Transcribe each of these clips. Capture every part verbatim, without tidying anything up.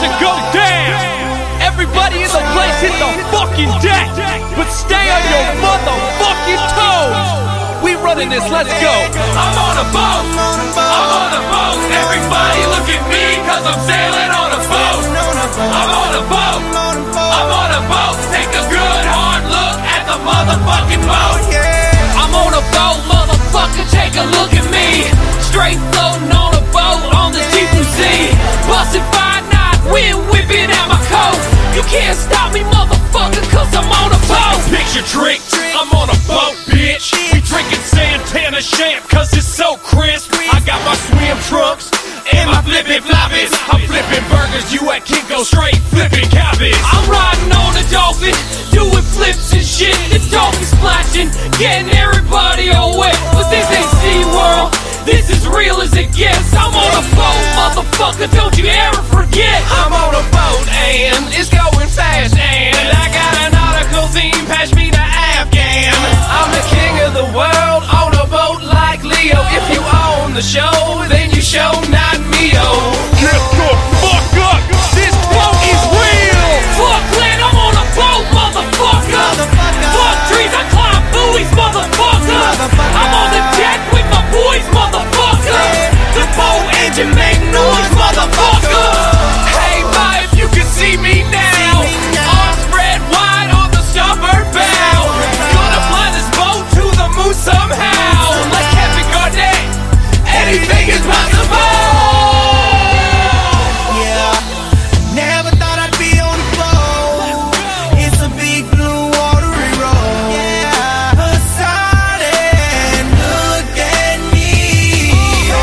to go down. Everybody in the place hit the fucking deck, but stay on your motherfucking toes. We running this, let's go. I'm on a boat, I'm on a boat. Everybody look at me, cause I'm sailing on a boat. I'm on a boat, I'm on a boat. Take a good hard look at the motherfucking boat. I'm on a boat, motherfucker, take a look at me. Straight floating on a boat on the deep blue sea. Bustin' five knots, wind whipping out my coat. You can't stop me, motherfucker, cause I'm on a boat. Picture trick, I'm on a boat, bitch. We drinking Santana champ, cause it's so crisp. I got my swim trunks and my flippin' floppies. I'm flipping burgers, you at Kinko straight flipping cabbage. I'm riding on a dolphin, doing flips and shit. The dolphin splashing, getting everybody all wet. But this ain't SeaWorld, this is real as it gets. I'm on a boat, motherfucker, don't you ever forget. I'm on a boat and it's going fast, and I got an nautical theme, pass me the Afghan. I'm the king of the world on a boat like Leo. If you own the show, then you show not me-o. Get the fuck up, this boat is real. Fuck land, I'm on a boat, motherfucker. Fuck trees, I climb buoys, motherfucker. I'm on the deck with my boys, motherfucker. The boat engine make noise, motherfucker. Hey, ma, if you can see me now, arms spread wide on the starboard bow. Gonna fly this boat to the moon somehow. Like Kevin Garnett, anything is possible. Yeah, never thought I'd be on a boat. It's a big blue watery road. Yeah, Poseidon, look at me.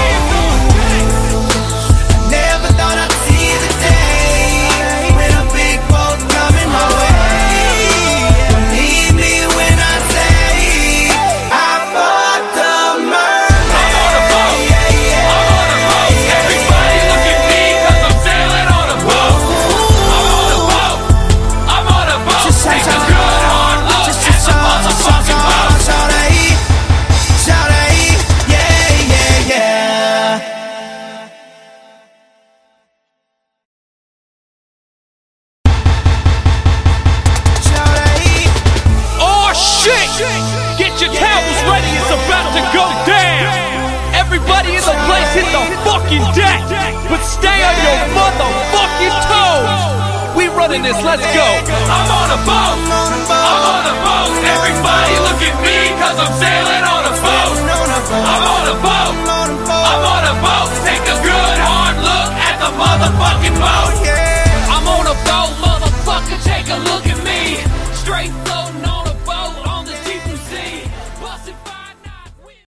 Never thought I'd see the day when a big boat coming my way. Believe me when I say I bought the mermaid. I'm on a boat, I'm on a boat. Everybody look at me, cause I'm sailing on a boat. I'm on a boat, I'm on a boat. Take a good hard look at the motherfucking boat. Shawty, shawty, yeah, yeah, yeah. Shawty, Oh shit! Get your towels ready, it's about to go down. Everybody in the place hit the fucking deck, but stay on your motherfucking toes. We running this, let's go. I'm on a boat, I'm on a boat. Everybody look at me, cause I'm sailing